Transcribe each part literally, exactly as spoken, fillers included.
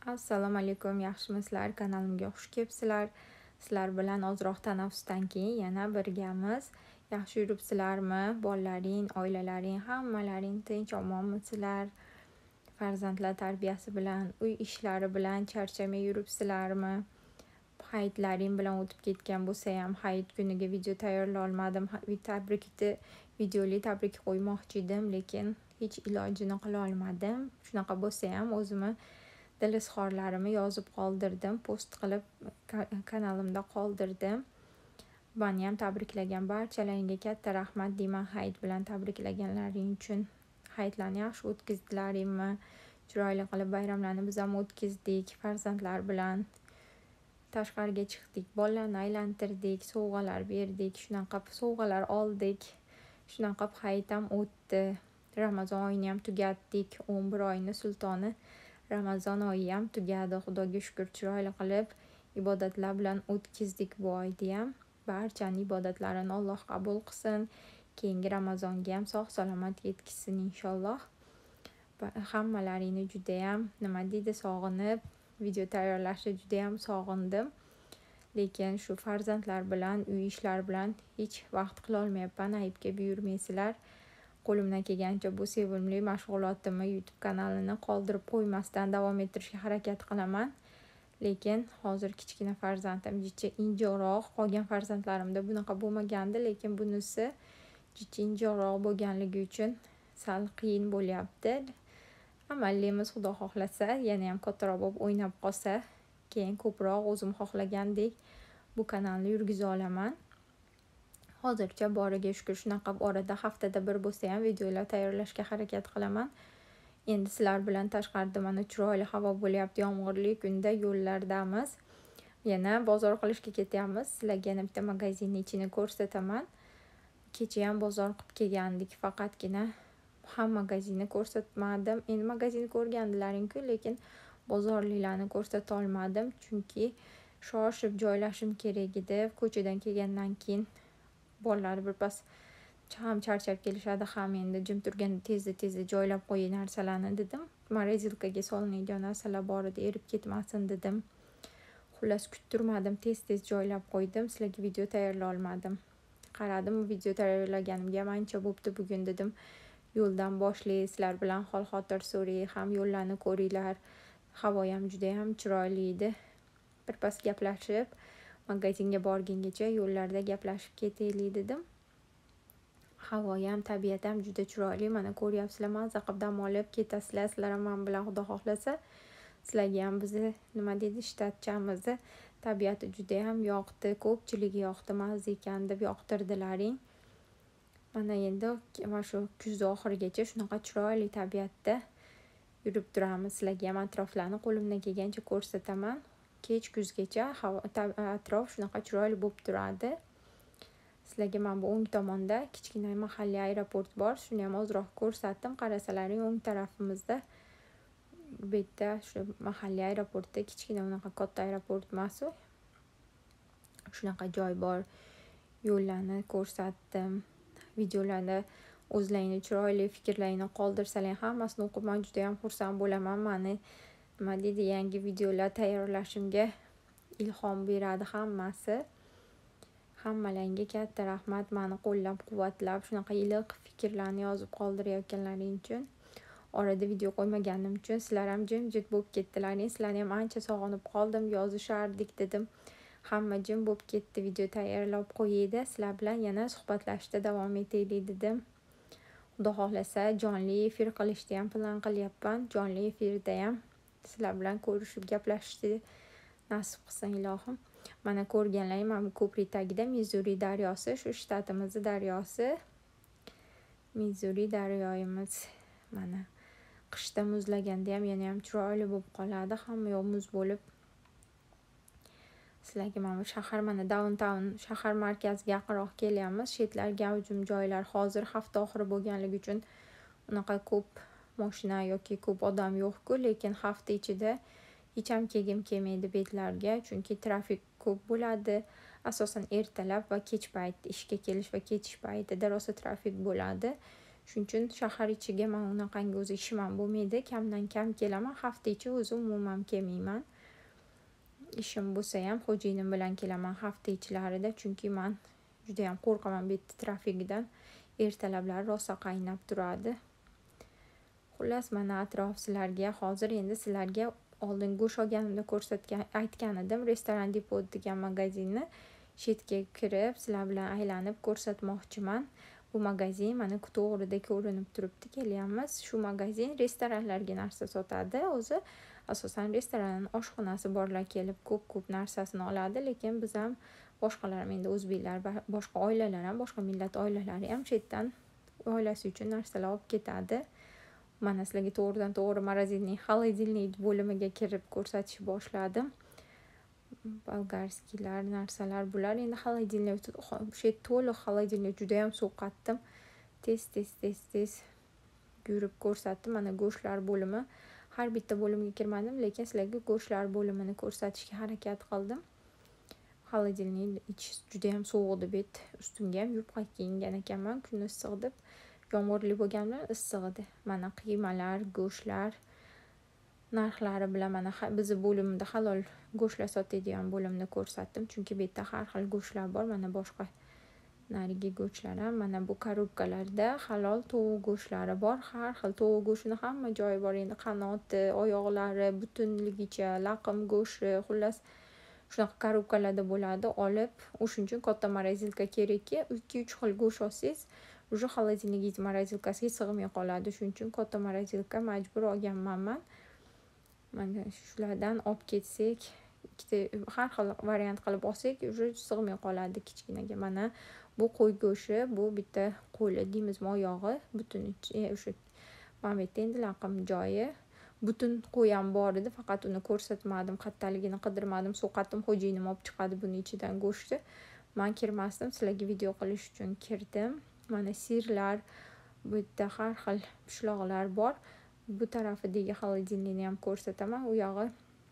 Assalomu alaykum, yaxshimisizlar? Kanalimga xush kelibsizlar. Sizlar bilan ozroq tanaffusdan keyin yana birgamiz. Yaxshi yuribsizlarmi? Bolalaring, oilalaring, hammalaring tinch, omonmisizlar? Farzandlar tarbiyasi bilan, uy ishlari bilan charchamay yuribsizlarmi? Hayitlaring bilan o'tib ketgan bo'lsa ham hayit kuniga video tayyorlay olmadim. Tabrikni videoli tabrik qo'ymoqchi edim, lekin hech ilojini qila olmadim. Shunaqa bo'lsa ham o'zimni dil izhorlarimni yozib qoldirdim, post qilib kanalimda qoldirdim. Mani ham tabriklagan barchalaringga katta rahmat deyman, hayit bilan tabriklaganlaring uchun. Hayitlarni yaxshi o'tkazdilaringmi? Chiroyli qilib bayramlarni biz ham o'tkazdik. Farzandlar bilan tashqariga chiqdik, bolalarni aylantirdik, sovg'alar berdik, shunaqa sovg'alar oldik. Shunaqa hayit ham o'tdi. Ramazon oyini ham tugatdik. o'n bir oyni sultoni Ramazon oyi ham tugadi. Xudoga shukr, chiroyli qilib ibodatlar bilan o'tkazdik bu oyni ham. Barchaning ibodatlarini Alloh qabul qilsin. Keyingi Ramazonga ham sog' salomat yetkazsin inshaalloh. Hammalaringni juda ham nima deydi sog'inib, video tayyorlashni juda ham sog'indim. Lekin shu farzandlar bilan, uy ishlar bilan hech vaqt qila olmayapman. Ayibga buyurmaysizlar. Qo'limdan kelgancha bu sevimli mashg'ulotimni YouTube kanalini qoldirib qo'ymasdan davom ettirishga harakat qilaman. Lekin hozir kichkina farzandim jicha injiqroq, qolgan farzandlarimda bunaqa bo'lmagandi, lekin bunisi jicha injiqroq bo'lganligi uchun sal qiyin bo'lyapti. Amalimiz Xudo xohlasa, yana ham kattaroq bo'lib o'ynab qolsa, keyin ko'proq o'zim xohlagandek bu kanalni yurgiza olaman. Hozircha boriga shukr, shunaqa orada haftada bir bo'lsa ham videolar tayyorlashga harakat qilaman. Endi sizlar bilan tashqarida mana chiroyli havo bo'lyapti, yomg'irli kunda yo'llardamiz. Yana bozor qilishga ketyapmiz. Sizlarga yana bitta magazinning ichini ko'rsataman. Kecha ham bozor qilib kelgandik, faqatgina ham magazinni ko'rsatmadim. Endi magazinni ko'rgandilaring-ku, lekin bozorliklarni ko'rsata olmadim, chunki shoshib joylashim kerak edi. Ko'chadan kelgandan keyin bolalar birpas ham charchab kelishadi, ham endi jim turganda tezda tezda joylab qo'ying narsalarni dedim. Morozilkaga solinadigan narsalar bor edi, erib ketmasin dedim. Xullas kuttirmadim, tez-tez joylab qo'ydim. Sizlarga video tayyorlay olmadim. Qaradim, video tayyorlaganimga ham ancha bo'pti bugun dedim. Yo'ldan boshlay, sizlar bilan hol-xotir so'ray, ham yo'llarni ko'ringlar. Havo ham juda ham chiroyli edi. Birpas gaplashib, magazinga borgungacha yo'llarda gaplashib ketaylik dedim. Havo ham, tabiat ham juda chiroyli. Mana ko'ryapsizlar, mazza qilib dam olib ketasizlar. Sizlar ham men bilan Xudo xohlasa. Sizlarga ham bizni nima deydi, shtatchamizni tabiati juda ham yoqdi, ko'pchiligi yoqdi, mazza ekan deb yoqtirdilaring. Mana endi mana shu kuz oxirigacha shunaqa chiroyli tabiatda yurib turamiz. Sizlarga ham atroflarni qo'limdan kelgancha ko'rsataman. Kech kuzgacha atrof shunaqa chiroyli bo'lib turadi. Sizlarga mana bu o'ng tomonda kichkina mahalliy aeroport bor. Shuni ham ozroq ko'rsatdim. Qarasalaring, o'ng tarafimizda bu yerda shu mahalliy aeroportda kichkina unaqa katta aeroport emas u. Shunaqa joy bor. Yo'llarni ko'rsatdim. Videolarda o'zlaringni chiroyli fikrlaringni qoldirsalar, hammasini o'qib men juda ham xursand bo'laman. Mani nima deydi, yangi videolar tayyorlashimga ilhom beradi hammasi. Hammalaringga katta rahmat, meni qo'llab-quvvatlab, shunaqa iliq fikrlarni yozib qoldirayotganlaring uchun. Orada video qo'ymaganim uchun sizlar ham jimjit bo'lib ketdilaring. Sizlarni ham ancha sog'inib qoldim, yozishardik dedim. Hamma jim bo'lib ketdi, video tayyorlab qo'yaydi. Sizlar bilan yana suhbatlashishda davom etaylik dedim. Xudo xohlasa jonli efir qilishni ham plan qilyapman. Jonli efirda ham sizlar bilan ko'rishib gaplashishni nasib qilsin ilohim. Mana ko'rganlaring, mana bu ko'prik tagida Mizuri daryosi, shu shtatimizning daryosi. Mizuri daryoyimiz mana qishda muzlaganda ham yana ham chiroyli bo'lib qoladi, hamma yoq muz bo'lib. Sizlarga mana bu shahar, mana downtown shahar markaziga yaqinroq kelyapmiz. Chetlar gavjum joylar, hozir hafta oxiri bo'lganligi uchun unaqa ko'p mashina yoki ko'p odam yo'q-ku, lekin hafta ichida hech ham kelgim kelmaydi betlarga, chunki trafik ko'p bo'ladi. Asosan ertalab va kech payt ishga kelish va ketish paytida rosa trafik bo'ladi. Shuning uchun shahar ichiga men unaqangi o'zi ishim ham bo'lmaydi. Kamdan kam kelaman. Hafta ichi o'zi umuman kelmayman. Ishim bo'lsa ham xo'jayinim bilan kelaman hafta ichlarida, chunki men juda ham qo'rqaman bu yerda trafikdan. Ertalablari rosa qaynab turadi. Xullas, mana atrof sizlarga hozir endi sizlarga oldin go'sht olganimda ko'rsatgan aytgan edim, restoran depot degan magazinni chetga kirib sizlar bilan aylanib ko'rsatmoqchiman. Bu magazin mana to'g'rida ko'rinib turibdi, kelyapmiz. Shu magazin restoranlarga narsa sotadi. O'zi asosan restoran oshxonasi borlar kelib ko'p-ko'p narsasini oladi, lekin biz ham boshqalar ham endi o'zbeklar, boshqa oilalar ham, boshqa millat oilalari ham chetdan oilasi uchun narsalar olib ketadi. Mana sizlarga to'g'ridan to'g'ri magazинning холодильник bo'limiga kirib ko'rsatishni boshladim. Bolgarskilar narsalar bular. Endi холодильник o'sha to'liq холодильник juda ham sovqatdim. Tez tez tez tez yurib ko'rsatdim. Mana go'shtlar bo'limi. Har bitta bo'limga kirmadim, lekin sizlarga go'shtlar bo'limini ko'rsatishga harakat qildim. Холодильник ichi juda ham sovuq deb ustimga ham yubqa kiyingan ekanman. Kun issiq deb. Yomg'irli bo'lganlar issiq edi. Mana qiymalar, go'shtlar narxlari bilan mana bizni bo'limda halol go'shtlar sotadigan bo'limni ko'rsatdim, chunki bu yerda har xil go'shtlar bor. Mana boshqa narigi go'shtlar ham mana bu korobkalarda halol tovuq go'shtlari bor. Har xil tovuq go'shtini hamma joyi bor. Endi qanoti, oyoqlari, butunligicha, laqim go'shti, xullas shunaqa korobkalarda bo'ladi. Olib, o'shuning uchun katta morozilka kerakki, ikki uch xil go'sht olsangiz уже холодильник morozilkasiga sig'may qoladi. Shuning uchun katta morozilka majbur olganman men. Mana shulardan olib ketsak, ikkita har xil variant qilib olsak, уже sig'may qoladi kichkinaga. Mana bu qo'y go'shti, bu bitta qo'li deymizmi oyog'i, butun o'sha mana bu yerda endi laqim joyi. Butun qo'y ham bor edi, faqat uni ko'rsatmadim, qattaligini qidirmadim. So'qatim, xo'jayinim olib chiqadi buni ichidan go'shtni. Men kirmasdim, sizlarga video qilish uchun kirdim. Mana sirlar, bu yerda har xil pishloqlar bor. Bu tarafidagi холодильникni ham ko'rsataman. U yog'i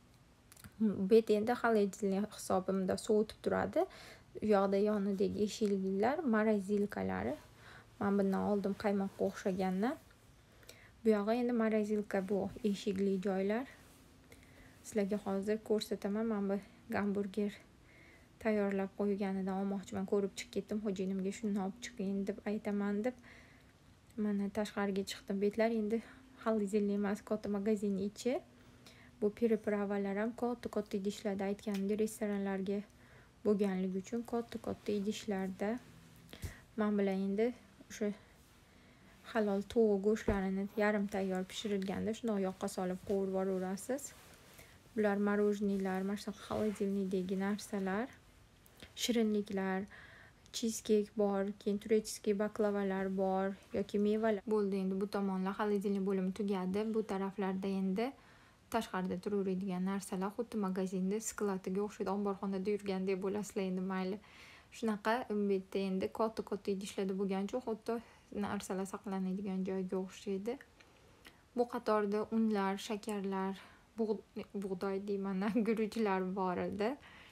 bu yerda endi холодильник hisobimda sovutib turadi. U yoqda yonidagi eshiklar morozilkalari. Men bundan oldim qaymoqqa o'xshagandan. Bu yog'i endi morozilka, bu eshikli joylar. Sizlarga hozir ko'rsataman. Men bu gamburger tayyorlab qo'yganidan olmoqchiman. Ko'rib chiqib ketdim. Xo'jayinimga shuni olib chiqing deb aytaman deb. Mana tashqariga chiqdim. Betlar endi холодильник emas, katta magazin ichi. Bu peripravalar ham katta-katta idishlarda aytganimdek restoranlarga bo'lganligi uchun katta-katta idishlarda. Men bilan endi o'sha halol tovuq go'shtlarini yarim tayyor pishirilganda shunday yoqqa solib qovurib yuborasiz. Bular morojnilar, mana shu холодильникdagi narsalar, shirinliklar, cheesecake bor, keyin turechskiy baklavalar bor yoki mevalar. Bo'ldi, endi bu tomonlar холодильник bo'limi tugadi. Bu taraflarda endi tashqarida turaveradigan narsalar, xuddi magazinda skladiga o'xshaydi, omborxonada yurgandek bo'lasizlar endi mayli. Shunaqa bu yerda endi katta-katta idishlarda bo'lgancha xuddi narsalar saqlanadigan joyga o'xshaydi. Bu qatorda unlar, shakarlar, bug'doy deyman, guruchlar bor edi.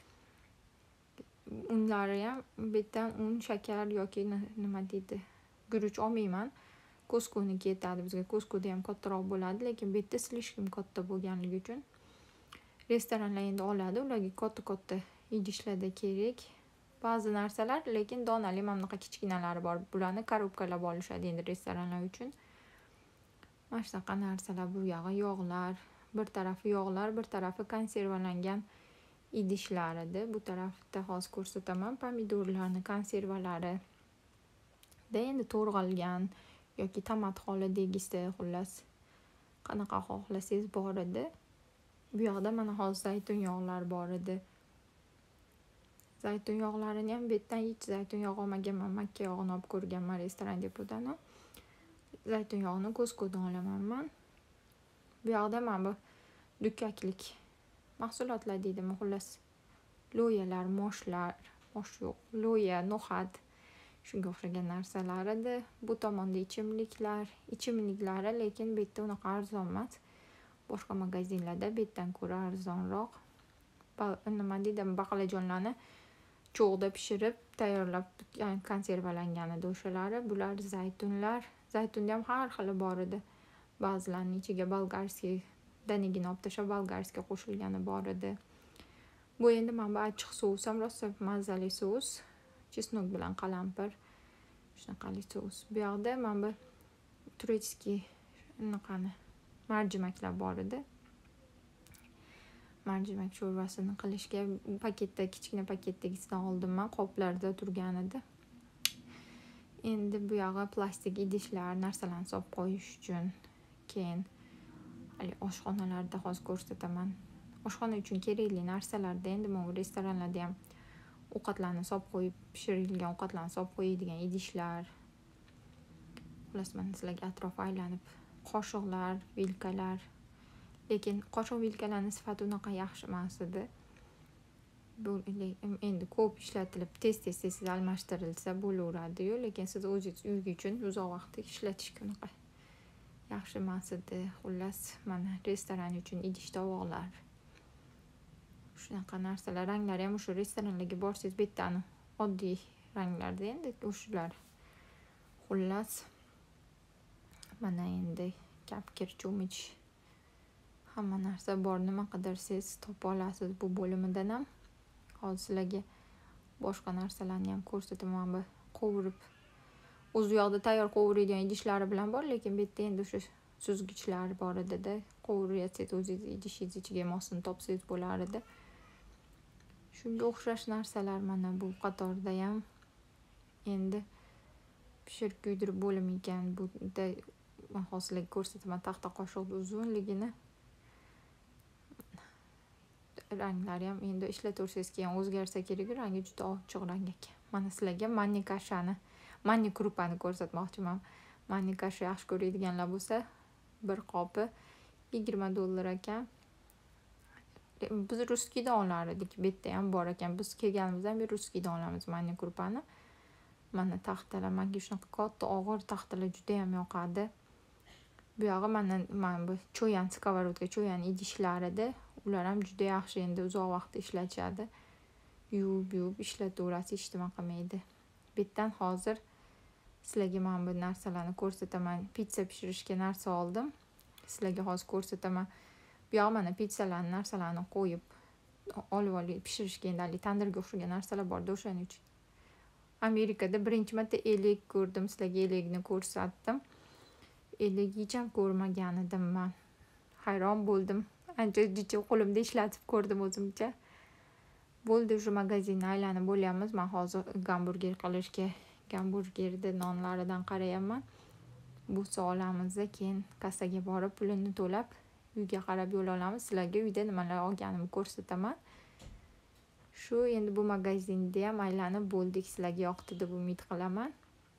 Unlari ham bu yerdan un, shakar yoki nima deydi, guruch olmayman. Costco'niki yetadi bizga. Costco'da ham kattaroq bo'ladi, lekin bu yerda slishkim katta bo'lganligi uchun restoranlar endi oladi. Ularga katta-katta idishlarda kerak ba'zi narsalar, lekin donali mana bunaqa kichkinalari bor. Bularni korobkalab olishadi endi restoranlar uchun. Mana shunaqa narsalar, bu yog'i yog'lar, bir tarafi yog'lar, bir tarafi konservalangan idishlar edi. Bu tarafda hozir ko'rsataman pomidorlarni konservalari. Da endi to'rg'algan yoki tomat holidagisi, xullas qanaqa xohlasangiz bor edi. Bu yoqda mana hozir zaytun yog'lar bor edi. Zaytun yog'larini ham bu yerdan hech zaytun yog'i olmaganman. Makka yog'ini olib ko'rganman restoran depodan. Zaytun yog'ini Costco'dan olaman men. Bu yoqda mana bu dukkaklik mahsulotlar deydimi, xullas lo'yalar, moshlar, mosh yo'q, lo'ya, no'xat, shunga o'xshagan narsalar edi. Bu tomonda ichimliklar, ichimliklari, lekin bu yerda unaqa arzon emas. Boshqa magazinlarda bu yerdan ko'ra arzonroq. Nima deydi, baqlajonlarni cho'g'da pishirib tayyorlab konservalangan edi o'shalari. Bular zaytunlar, Zaytunni ham har xili bor edi. Ba'zilarining ichiga bolgarskiy danigina olib tashlab bolgarskiy qo'shilgani bor edi. Bu endi mana bu achchiq sous ham rosa mazali sous. Chesnok bilan qalampir. Shunaqali sous. Bu yoqda mana bu turetskiy anaqani marjimaklar bor edi. Marjimak sho'rvasini qilishga paketda, kichkina paketdagisidan oldim men, qoplarda turgan edi. Endi bu yog'i plastik idishlar, narsalarni solib qo'yish uchun. Keyin hali oshxonalarda hozir ko'rsataman. Oshxona uchun kerakli narsalarda endi men restoranlarda ham ovqatlarni solib qo'yib, pishirilgan ovqatlarni solib qo'yadigan idishlar. Xullas, men sizlarga atrof aylanib, qoshiqlar, vilkalar. Lekin qoshiq vilkalarning sifati unaqa yaxshi emas edi. Bu endi ko'p ishlatilib, tez-tez tez almashtirilsa bo'laveradi-yu, lekin siz o'zingiz uy uchun uzoq vaqt ishlatishga unaqa yaxshi emas edi. Xullas, mana restoran uchun idish tovoqlar. Shunaqa narsalar, ranglari ham o'sha restoranlarga borsangiz bittani oddiy ranglarda endi o'shalar. Xullas, mana endi kapkir, cho'mich, hamma narsa bor. Nima qidirsangiz topa olasiz bu bo'limidan ham. Hozir sizlarga boshqa narsalarni ham ko'rsataman. Bu qovurib, o'z u yoqda tayyor qovuradigan idishlari bilan bor, lekin bu yerda endi o'sha suzgichlar bor edi-da. Qovurayotsangiz o'zingiz idishingiz ichiga mosini topsangiz bo'lar edi. Shunga o'xshash narsalar mana bu qatorda ham. Endi pishirib kuydirib bo'limi ekan. Bu men hozirlarga ko'rsataman taxta qoshiqning uzunligini. Ranglari ham endi ishlataversangiz keyin o'zgarsa kerak, rangi juda ochiq rang ekan. Mana sizlarga manni kashani, manni krupani ko'rsatmoqchiman. Manni kasha yaxshi ko'radiganlar bo'lsa, bir qopi yigirma dollar ekan. Biz ruskidan olar edik, bu yerda ham bor ekan. Biz kelganimizdan beri ruskidan olamiz manni krupani. Mana taxtalar, menga shunaqa katta og'ir taxtalar juda ham yoqadi. Bu yog'i mana mana bu cho'yan skоворodka, cho'yan idishlari edi. Ular ham juda yaxshi, endi uzoq vaqt ishlatadi. Yuvib-yuvib ishlataverasiz, hech nima qilmaydi. Bu yerdan hozir sizlarga mana bu narsalarni ko'rsataman. Pitsa pishirishga narsa oldim. Sizlarga hozir ko'rsataman. Bu yoq mana pitsalarni, narsalarni qo'yib olib olib pishirishga endi tandirga o'xshagan narsalar bor-da, o'shaning uchun. Amerikada birinchi marta elak ko'rdim, sizlarga elakni ko'rsatdim. Elak hech ham ko'rmagan edim men. Hayron bo'ldim. Ancha jicha qo'limda ishlatib ko'rdim o'zimcha. Bo'ldi, shu magazinni aylanib bo'lyapmiz. Men hozir gamburger qilishga, gamburgerda nonlaridan qarayapman. Bu olamiz, keyin kassaga borib pulini to'lab uyga qarab yo'l olamiz. Sizlarga uyda nimalar olganimni ko'rsataman. Shu endi bu magazinda ham aylanib bo'ldik. Sizlarga yoqdi deb umid qilaman.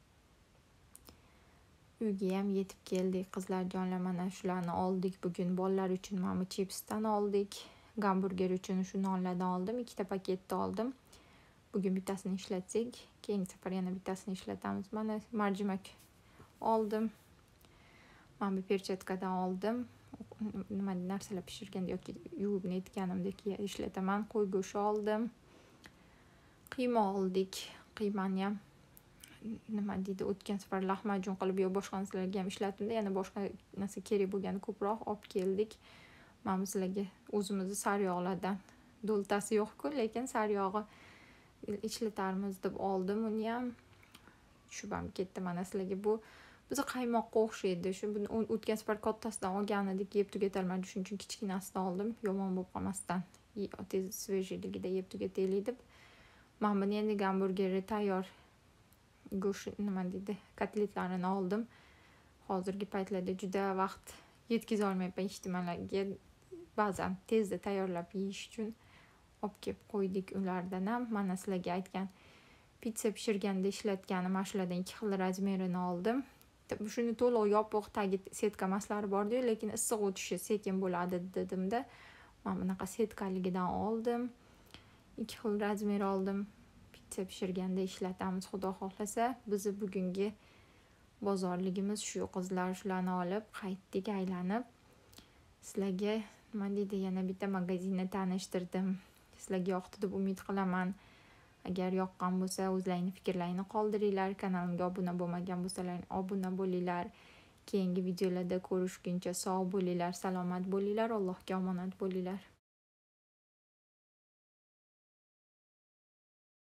Uyga ham yetib keldik. Qizlar jonlar, mana shularni oldik bugun. Bolalar uchun mana chipsdan oldik. Gamburger uchun shu nonlardan oldim. Ikkita paketni oldim. Bugun bittasini ishlatsak, keyingi safar yana bittasini ishlatamiz. Mana marjimak oldim. Mana bu perchatkadan oldim. Nima narsalar pishirganda yoki yuvib netganimda ishlataman. Qo'y go'shti oldim. Qiyma oldik. Qiymani ham nima deydi, o'tgan safar lahmajun qilib yo boshqa narsalarga ham ishlatdim-da, yana boshqa narsa kerak bo'lgani ko'proq olib keldik. Mana sizlarga o'zimizni sariyog'lardan do'ltasi yo'q-ku, lekin sariyog'i ishlatarmiz deb oldim uni ham. Shubam ketdi mana sizlarga. Bu bizni qaymoqqa o'xshaydi. Shu o'tgan safar kattasidan olgan edik, yeb tugatolmadik, shuning uchun kichkinasidan oldim, yomon bo'lib qolmasdan. Tez svejligida yeb tugataylik deb. Mana buni endi gamburgeri tayyor go'sht nima deydi, kotletlarini oldim. Hozirgi paytlarda juda vaqt yetkiza olmayapman ijtimolarga. Ba'zan tezda tayyorlab yeyish uchun olib kelib qo'ydik ulardan ham. Mana sizlarga aytgan pitsa pishirganda ishlatganim shulardan ikki xil razmerini oldim. Shuni to'liq yopiq tagi setka maslari bor-ku, lekin issiq o'tishi sekin bo'ladi dedimda. Mana bunaqa setkaligidan oldim. ikki xil razmer oldim. Pitsa pishirganda ishlatamiz, xudo xohlasa. Bizni bugungi bozorligimiz shu. Qizlar shularni olib qaytdik aylanib. Sizlarga nima deydi, yana bitta magazinni tanishtirdim. Sizlarga yoqdi deb umid qilaman. Agar yoqqan bo'lsa, o'zlaringning fikrlaringni qoldiringlar. Kanalimga obuna bo'lmagan bo'lsalar, obuna bo'linglar. Keyingi videolarda ko'rishguncha sog' bo'linglar, salomat bo'linglar, Allohga omonat bo'linglar.